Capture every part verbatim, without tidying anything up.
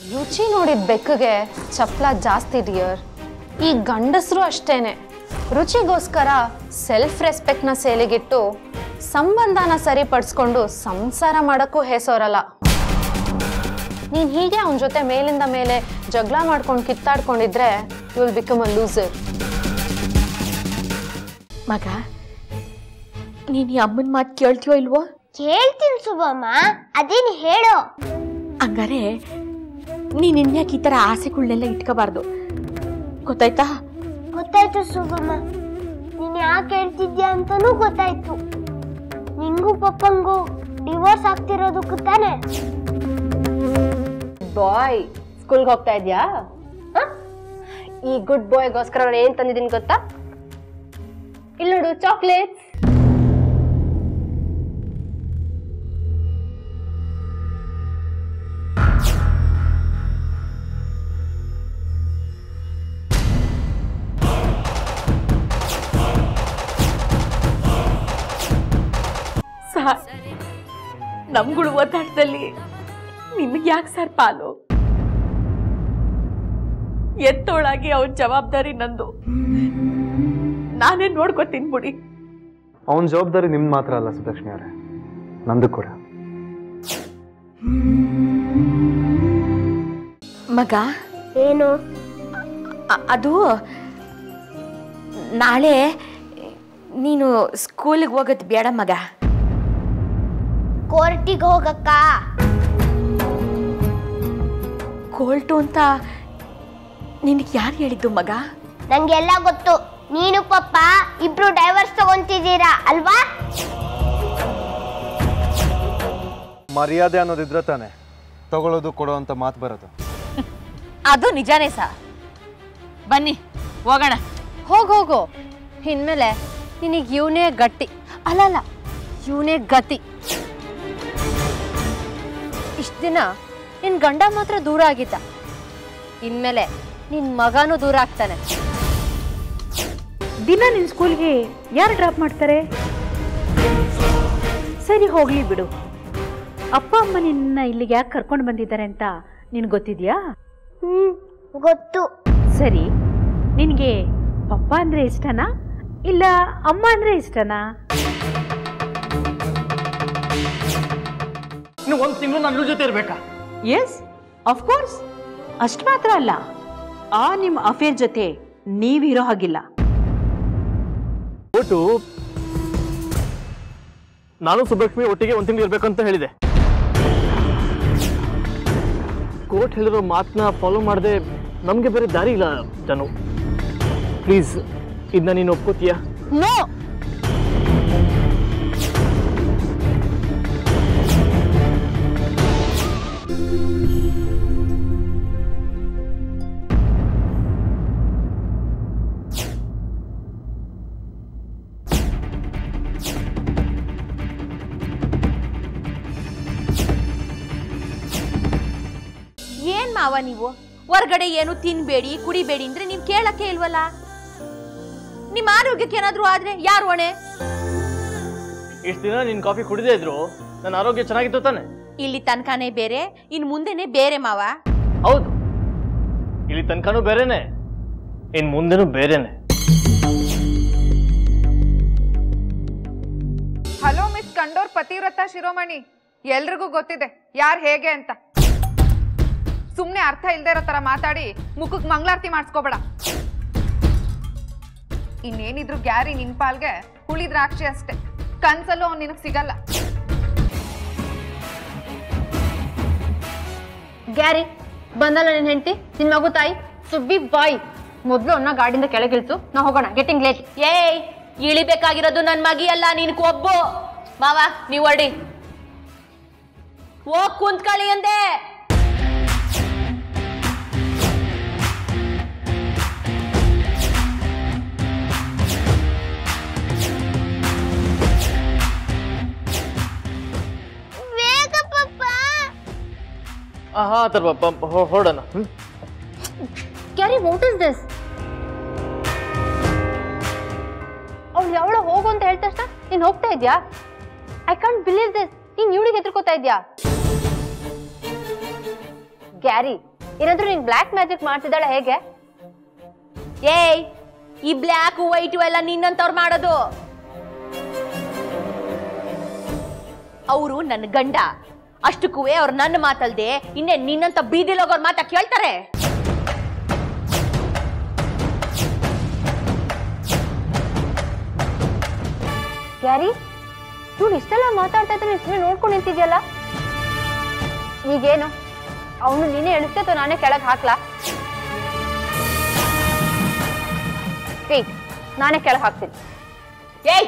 ರುಚಿ ನೋಡಿದ ಬೆಕ್ಕಗೆ ಚಪ್ಪಲ ಜಾಸ್ತಿ ಡಿಯರ್. ಈ ಗಂಡಸರು ಅಷ್ಟೇನೆ, ರುಚಿಗೋಸ್ಕರ ಸೆಲ್ಫ್ ರೆಸ್ಪೆಕ್ಟ್ನ ಸೇಲಿಗಿಟ್ಟು ಸಂಬಂಧನ ಸರಿಪಡಿಸ್ಕೊಂಡು ಸಂಸಾರ ಮಾಡೋಕ್ಕೂ ಹೇಸೋರಲ್ಲ. ನೀನು ಹೀಗೆ ಅವನ ಜೊತೆ ಮೇಲಿಂದ ಮೇಲೆ ಜಗಳ ಮಾಡ್ಕೊಂಡು ಕಿತ್ತಾಡ್ಕೊಂಡಿದ್ರೆ you will become a loser. ಮಗ, ನೀನು ಈ ಅಮ್ಮನ ಮಾತು ಕೇಳ್ತೀಯೋ ಇಲ್ವೋ? ಕೇಳ್ತೀನಿ ಸುಬ್ಬಮ್ಮ, ಅದೇನು ಹೇಳೋ. ಹಂಗಾರೆ ನೀನು ಇನ್ಯಾಕೆ ಈ ಥರ ಆಸೆಗಳನ್ನೆಲ್ಲ ಇಟ್ಕೋಬಾರ್ದು, ಗೊತ್ತಾಯ್ತಾ? ಗೊತ್ತಾಯ್ತು ಸುಬ್ಬಮ್ಮ, ನೀನು ಯಾಕೆ ಹೇಳ್ತಿದ್ಯಾ ಅಂತನೂ ಗೊತ್ತಾಯ್ತು. ನಿಂಗೂ ಪಪ್ಪಂಗೂ ಡಿವೋರ್ಸ್ ಆಗ್ತಿರೋದಕ್ಕೂ ತಾನೆ. ಬಾಯ್, ಸ್ಕೂಲ್ಗೆ ಹೋಗ್ತಾ ಇದ್ಯಾ? ಈ ಗುಡ್ ಬಾಯ್ಗೋಸ್ಕರ ನಾನು ಏನ್ ತಂದಿದ್ದೀನಿ ಗೊತ್ತಾ? ಇಲ್ಲಿ ನೋಡು, ಚಾಕ್ಲೇಟ್ಸ್. ಸರ್, ನಮ್ಗಳು ಒತ್ತಾಟದಲ್ಲಿ ನಿಮಗೆ ಯಾಕೆ ಸರ್ ಪಾಲು? ಎತ್ತೋಳಾಗಿ ಅವನ ಜವಾಬ್ದಾರಿ ನಂದು, ನಾನೇ ನೋಡ್ಕೊತೀನಿ ಬಿಡಿ. ಅವನ ಜವಾಬ್ದಾರಿ ನಿಮ್ದು ಮಾತ್ರ ಅಲ್ಲ ಸುಬ್ಬಲಕ್ಷ್ಮಿ ಅವರೇ, ನಂದು ಕೂಡ. ಮಗ, ಏನು? ಅದು ನಾಳೆ ನೀನು ಸ್ಕೂಲಿಗೆ ಹೋಗೋದು ಬೇಡ ಮಗ. ಕೋರ್ಟಿಗೆ ಹೋಗಕ್ಕ? ಕೋರ್ಟು ಅಂತ ನಿನಗೆ ಯಾರು ಹೇಳಿದ್ದು ಮಗ? ನಂಗೆಲ್ಲ ಗೊತ್ತು. ನೀನು ಪಪ್ಪ ಇಬ್ರು ಡೈವರ್ಸ್ ತಗೊಂತಿದ್ದೀರಾ ಅಲ್ವಾ? ಮರ್ಯಾದೆ ಅನ್ನೋದಿದ್ರೆ ತಾನೆ ತಗೊಳ್ಳೋದು ಕೊಡೋ ಅಂತ ಮಾತು ಬರೋದು. ಅದು ನಿಜಾನೇ ಸಾ. ಬನ್ನಿ ಹೋಗೋಣ. ಹೋಗ್ ಹೋಗು. ಇನ್ಮೇಲೆ ನಿನಗೆ ಇವನೇ ಗಟ್ಟಿ, ಅಲ್ಲಲ್ಲ ಇವನೇ ಗತಿ. ಇಷ್ಟ ದಿನ ನಿನ್ ಗಂಡ ಮಾತ್ರ ದೂರ ಆಗಿದ್ದ, ಇನ್ಮೇಲೆ ನಿನ್ ಮಗನೂ ದೂರ ಆಗ್ತಾನೆ. ದಿನ ನಿನ್ನ ಸ್ಕೂಲ್ಗೆ ಯಾರು ಡ್ರಾಪ್ ಮಾಡ್ತಾರೆ? ಸರಿ ಹೋಗ್ಲಿ ಬಿಡು. ಅಪ್ಪ ಅಮ್ಮ ನಿನ್ನ ಇಲ್ಲಿಗೆ ಯಾಕೆ ಕರ್ಕೊಂಡು ಬಂದಿದ್ದಾರೆ ಅಂತ ನಿನ್ಗೆ ಗೊತ್ತಿದ್ಯಾ? ಹ್ಮ್, ಗೊತ್ತು. ಸರಿ, ನಿನಗೆ ಪಪ್ಪ ಅಂದ್ರೆ ಇಷ್ಟನಾ ಇಲ್ಲ ಅಮ್ಮ ಅಂದ್ರೆ ಇಷ್ಟನಾ? ಇನ್ನು ಒಂದು ತಿಂಗಳು ನನ್ನ ಜೊತೆ ಇರಬೇಕಾ? Yes, of course. ಅಷ್ಟು ಮಾತ್ರ ಅಲ್ಲ, ಆ ನಿಮ್ಮ ಅಫೇರ್ ಜೊತೆ ನೀವಿರೋ ಹಾಗಿಲ್ಲ. ಒಟ್ಟು ನಾನು ಸುಬ್ಬಲಕ್ಷ್ಮಿ ಒಟ್ಟಿಗೆ ಒಂದು ತಿಂಗಳು ಇರಬೇಕಂತ ಹೇಳಿದೆ. ಕೋರ್ಟ್ ಹೇಳಿರೋ ಮಾತನ್ನ ಫಾಲೋ ಮಾಡದೆ ನಮಗೆ ಬೇರೆ ದಾರಿ ಇಲ್ಲ ಜನು. ಪ್ಲೀಸ್, ಇದನ್ನ ನೀನು ಒಪ್ಕೋತೀಯಾ? ನೋ. ಏನ್ ಮಾವ ನೀವು ಹೊರಗಡೆ ಏನು ತಿನ್ಬೇಡಿ ಕುಡಿಬೇಡಿ ಅಂದ್ರೆ ನೀವು ಕೇಳಕ್ಕೆ ಇಲ್ವಲ್ಲ? ನಿಮ್ಮ ಆರೋಗ್ಯಕ್ಕೆ ಏನಾದ್ರೂ ಆದ್ರೆ ಯಾರು ಹೊಣೆ? ಇಷ್ಟು ದಿನ ನೀನ್ ಕಾಫಿ ಕುಡಿದೇ ಇದ್ರು ನನ್ನ ಆರೋಗ್ಯ ಚೆನ್ನಾಗಿತ್ತು ತಾನೆ? ಇಲ್ಲಿ ತನಕನೇ ಬೇರೆ, ಇನ್ ಮುಂದೆನೆ ಬೇರೆ ಮಾವ. ಹೌದು, ಇಲ್ಲಿ ತನಕನೂ ಬೇರೆನೆ, ಇನ್ ಮುಂದೆನೂ ಬೇರೆನೆ. ಹಲೋ ಮಿಸ್ ಕಂಡೋರ್ ಪತಿವ್ರತ ಶಿರೋಮಣಿ, ಎಲ್ರಿಗೂ ಗೊತ್ತಿದೆ ಯಾರು ಹೇಗೆ ಅಂತ. ಸುಮ್ನೆ ಅರ್ಥ ಇಲ್ದೇ ಇರೋ ತರ ಮಾತಾಡಿ ಮುಖಕ್ಕೆ ಮಂಗಳಾರತಿ ಮಾಡಿಸ್ಕೋಬೇಡ. ಇನ್ನೇನಿದ್ರು ಗ್ಯಾರಿ ನಿನ್ ಪಾಲ್ಗೆ ಹುಳಿ ದ್ರಾಕ್ಷಿ ಅಷ್ಟೇ, ಕನ್ಸಲ್ಲೂ ಅವ್ನು ನಿನಗೆ ಸಿಗಲ್ಲ. ಗ್ಯಾರಿ ಬಂದಲ್ಲ ನಿನ್ ಹೆಂಡತಿ, ನಿನ್ ಮಗು ತಾಯಿ ಸುಬ್ಬಿ ಬಾಯ್. ಮೊದ್ಲು ಅವನ್ನ ಗಾಡಿಯಿಂದ ಕೆಳಗಿಳಿಸು, ನಾವು ಹೋಗೋಣ. Getting late. ಏಯ್, ಇಳಿಬೇಕಾಗಿರೋದು ನನ್ ಮಗಿ ಅಲ್ಲ, ನೀನ್ ಕೊಬ್ಬು. ಮಾವ ನೀವ್ ಹೊರಡಿ, ಹೋಗ್ ಕುಂತ್ಕೊಳ್ಳಿ ಅಂದೆ. ಹಾ ತರ ಹೊರಡೋಣ. Gary, what is this? ಅವ್ಳು ಯಾವಳ ಹೋಗು ಅಂತ ಹೇಳ್ದ ತಕ್ಷಣ ನೀನ್ ಹೋಗ್ತಾ ಇದ್ಯಾ? I can't believe this. ನೀನ್ ಇವಳಿಗೆ ಹೆದರ್ಕೋತಾ ಇದ್ಯಾ? ಗ್ಯಾರಿ, ಏನಾದ್ರೂ ನೀನ್ ಬ್ಲ್ಯಾಕ್ ಮ್ಯಾಜಿಕ್ ಮಾಡ್ತಿದ್ದಾಳೆ ಹೇಗೆ? ಏಯ್, ಈ ಬ್ಲ್ಯಾಕ್ ವೈಟ್ ಎಲ್ಲ ನಿನ್ನಂತವ್ರು ಮಾಡೋದು. ಅವರು ನನ್ನ ಗಂಡ, ಅಷ್ಟಕ್ಕೂ ಅವ್ರು ನನ್ನ ಮಾತಲ್ದೆ ಇನ್ನೇ ನಿನ್ನಂತ ಬೀದಿಲೋಗೋರ್ ಮಾತಾ ಕೇಳ್ತಾರೆ. ಯಾರಿ ಇವ್ರು ಇಷ್ಟೆಲ್ಲ ಮಾತಾಡ್ತಾ ಇದ್ರೆ ನೀನು ನೋಡ್ಕೊಂಡು ನಿಂತಿದ್ಯಲ್ಲ, ಈಗೇನು ಅವನು ನೀನೇ ಎಣಿಸ್ತೇತೋ ನಾನೇ ಕೆಳಗೆ ಹಾಕ್ಲಾ? ವೇಟ್, ನಾನೇ ಕೆಳಗೆ ಹಾಕ್ತೀನಿ. ಏಯ್,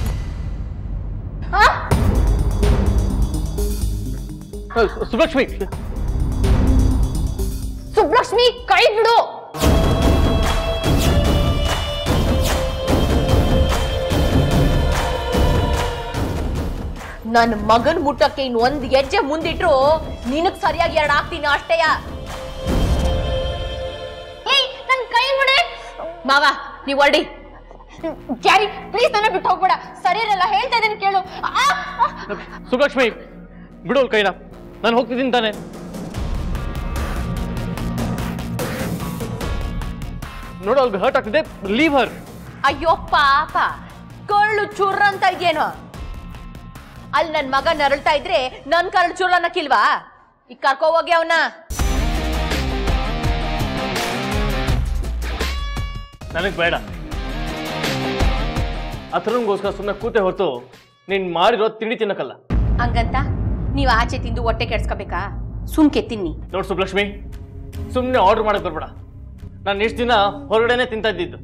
ಸುಬ್ಲಕ್ಷ್ಮಿ, ಸುಬ್ಲಕ್ಷ್ಮಿ ಕೈ ಬಿಡು. ನನ್ನ ಮಗನ್ ಮುಟ್ಟಕ್ಕೆ ಇನ್ ಒಂದ್ ಹೆಜ್ಜೆ ಮುಂದಿಟ್ರು ನಿನಗ್ ಸರಿಯಾಗಿ ಎರಡು ಹಾಕ್ತೀನಿ ಅಷ್ಟೇಯ. ಏಯ್, ನನ್ ಕೈ ಬಿಡೆ. ಮಾವ, ನೀವ್ ಹೊರಡಿ. ಕ್ಯಾರಿ, ಪ್ಲೀಸ್ ನನ್ನ ಬಿಟ್ಟು ಹೋಗ್ಬೇಡ. ಸರಿ ಇರಲ್ಲ, ಹೇಳ್ತಾ ಇದ್ದೀನಿ ಕೇಳು. ಸುಬ್ಲಕ್ಷ್ಮಿ, ಬಿಡೋಲ್ ಕೈನ, ನಾನು ಹೋಗ್ತಿದ್ದೀನಿ ತಾನೆ. ನೋಡು, ಅವ್ರಿಗೆ ಹರ್ಟ್ ಆಗ್ತಿದೆ, ಲೀವ್ ಹರ್. ಅಯ್ಯೋ ಪಾಪ, ಕಳ್ಳು ಚುರ್ರ ಅಂತ ಇದೆಯೇನೋ. ಅಲ್ಲಿ ನನ್ ಮಗ ನರಳ್ತಾ ಇದ್ರೆ ನನ್ ಕಳ್ಳು ಚುರ್ರ ಅನ್ನಕ್ಕಿಲ್ವಾ? ಈಗ ಕರ್ಕೋ ಹೋಗಿ ಅವನ್ನ. ನನಗ್ ಬೇಡ. ಅಥರ್ವನ್ಗೋಸ್ಕರ ಸುಮ್ಮನೆ ಕೂತೆ ಹೊರತು ನೀನ್ ಮಾಡಿರೋ ತಿಂಡಿ ತಿನ್ನಕಲ್ಲ. ಹಂಗಂತ ನೀವ್ ಆಚೆ ತಿಂದು ಹೊಟ್ಟೆ ಕೆಡ್ಸ್ಕೋಬೇಕಾ? ಸುಮ್ಕೆ ತಿನ್ನಿ. ನೋಡ್ ಸುಬ್ಲಕ್ಷ್ಮಿ, ಸುಮ್ಮನೆ ಆರ್ಡರ್ ಮಾಡಕ್ ಬರ್ಬೇಡ. ನಾನು ಇಷ್ಟು ದಿನ ಹೊರಗಡೆನೆ ತಿಂತಾ ಇದ್ದಿದ್ದು.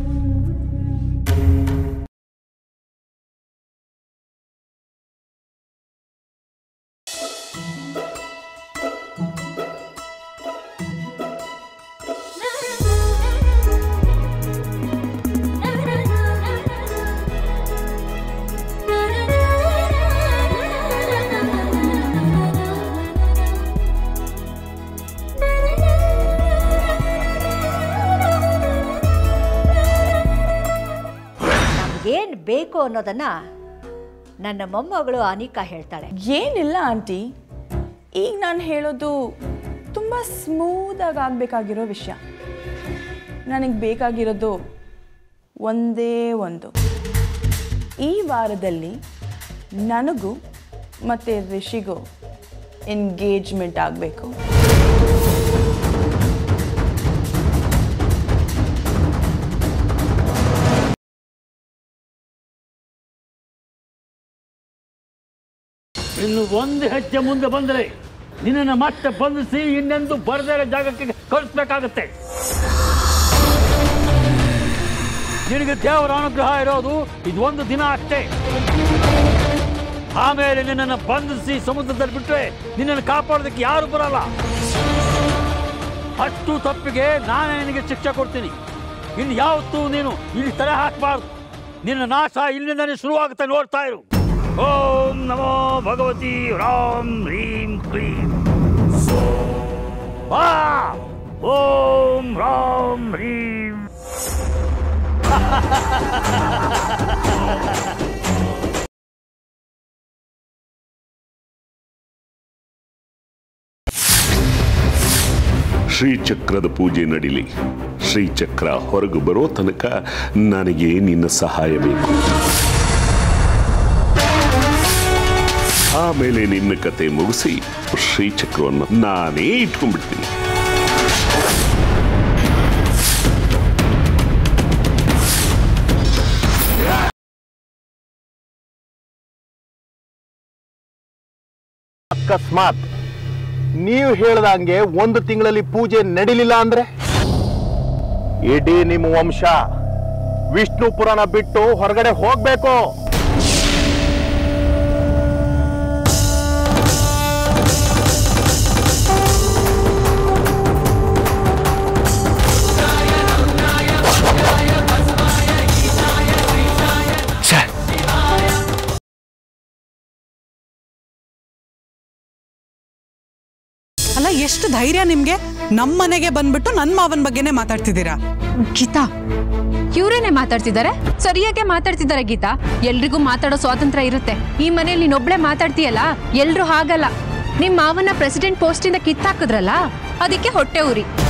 ಏನು ಬೇಕು ಅನ್ನೋದನ್ನ ನನ್ನ ಮೊಮ್ಮಗಳು ಅನಿಕಾ ಹೇಳ್ತಾಳೆ. ಏನಿಲ್ಲ ಆಂಟಿ, ಈಗ ನಾನು ಹೇಳೋದು ತುಂಬ ಸ್ಮೂದಾಗಿ ಆಗಬೇಕಾಗಿರೋ ವಿಷಯ. ನನಗೆ ಬೇಕಾಗಿರೋದು ಒಂದೇ ಒಂದು, ಈ ವಾರದಲ್ಲಿ ನನಗೂ ಮತ್ತು ರಿಷಿಗೂ ಎಂಗೇಜ್ಮೆಂಟ್ ಆಗಬೇಕು. ಇನ್ನು ಒಂದು ಹೆಜ್ಜೆ ಮುಂದೆ ಬಂದರೆ ನಿನ್ನನ್ನು ಮತ್ತೆ ಬಂಧಿಸಿ ಇನ್ನೊಂದು ಬರದೇ ಜಾಗಕ್ಕೆ ಕಳಿಸ್ಬೇಕಾಗತ್ತೆ. ನಿನಗೆ ದೇವರ ಅನುಗ್ರಹ ಇರೋದು ಇದೊಂದು ದಿನ ಅಷ್ಟೇ. ಆಮೇಲೆ ನಿನ್ನನ್ನು ಬಂಧಿಸಿ ಸಮುದ್ರದಲ್ಲಿ ಬಿಟ್ಟರೆ ನಿನ್ನನ್ನು ಕಾಪಾಡೋದಕ್ಕೆ ಯಾರು ಬರಲ್ಲ. ಅಷ್ಟು ತಪ್ಪಿಗೆ ನಾನೇ ನಿನಗೆ ಶಿಕ್ಷೆ ಕೊಡ್ತೀನಿ. ಇನ್ನು ಯಾವತ್ತೂ ನೀನು ಇಲ್ಲಿ ತಲೆ ಹಾಕಬಾರ್ದು. ನಿನ್ನ ನಾಶ ಇಲ್ಲಿಂದನೇ ಶುರುವಾಗುತ್ತೆ, ನೋಡ್ತಾ ಇರು. ಓಂ ನಮೋ ಭಗವತಿ ರಾಂ ಹ್ರೀಂ ಕ್ಲೀಂ. ಓಂ ರಾಂ ಹ್ರೀಂ. ಶ್ರೀಚಕ್ರದ ಪೂಜೆ ನಡೀಲಿ. ಶ್ರೀಚಕ್ರ ಹೊರಗೆ ಬರೋ ತನಕ ನನಗೆ ನಿನ್ನ ಸಹಾಯ ಬೇಕು. ಆಮೇಲೆ ನಿನ್ನ ಕತೆ ಮುಗಿಸಿ ಶ್ರೀಚಕ್ರವನ್ನು ನಾನೇ ಇಟ್ಕೊಂಡ್ಬಿಡ್ತೀನಿ. ಅಕಸ್ಮಾತ್ ನೀವು ಹೇಳ್ದಂಗೆ ಒಂದು ತಿಂಗಳಲ್ಲಿ ಪೂಜೆ ನಡೀಲಿಲ್ಲ ಅಂದ್ರೆ ಇಡೀ ನಿಮ್ಮ ವಂಶ ವಿಷ್ಣು ಪುರಾಣ ಬಿಟ್ಟು ಹೊರಗಡೆ ಹೋಗ್ಬೇಕು. ಅಲ್ಲ, ಎಷ್ಟು ಧೈರ್ಯ ನಿಮ್ಗೆ? ನಮ್ಮ ಮನೆಗೆ ಬಂದ್ಬಿಟ್ಟು ನನ್ನ ಮಾವನ ಬಗ್ಗೆನೇ ಮಾತಾಡ್ತಿದ್ದೀರಾ? ಗೀತಾ, ಇವರೇನೆ ಮಾತಾಡ್ತಿದ್ದಾರೆ, ಸರಿಯಾಗೆ ಮಾತಾಡ್ತಿದ್ದಾರೆ ಗೀತಾ. ಎಲ್ರಿಗೂ ಮಾತಾಡೋ ಸ್ವಾತಂತ್ರ್ಯ ಇರುತ್ತೆ. ಈ ಮನೇಲಿ ನೀನೊಬ್ಳೆ ಮಾತಾಡ್ತೀಯಲ್ಲ, ಎಲ್ರು ಹಾಗಲ್ಲ. ನಿಮ್ ಮಾವನ ಪ್ರೆಸಿಡೆಂಟ್ ಪೋಸ್ಟ್ ಇಂದ ಕಿತ್ತಾಕಿದ್ರಲ್ಲ, ಅದಕ್ಕೆ ಹೊಟ್ಟೆ ಉರಿ.